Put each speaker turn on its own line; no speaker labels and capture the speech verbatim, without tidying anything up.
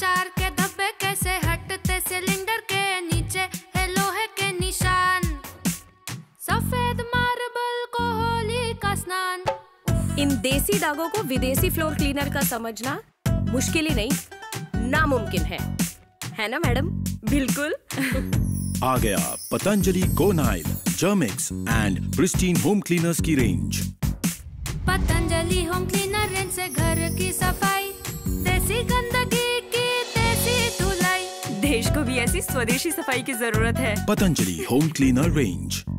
अचार के धब्बे कैसे हटते सिलेंडर के नीचे है लोहे के निशान। सफेद मार्बल को होली का स्नान।
इन देसी दागों को विदेशी फ्लोर क्लीनर का समझना मुश्किल ही नहीं, नामुमकिन है, है ना मैडम? बिल्कुल।
आ गया Patanjali Gonyle, Germix and Pristine home cleaners की range.
Patanjali home cleaner range से घर की सफाई, देसी गंदगी की देसी धुलाई।
देश को भी ऐसी स्वदेशी सफाई की जरूरत है।
Patanjali home cleaner range.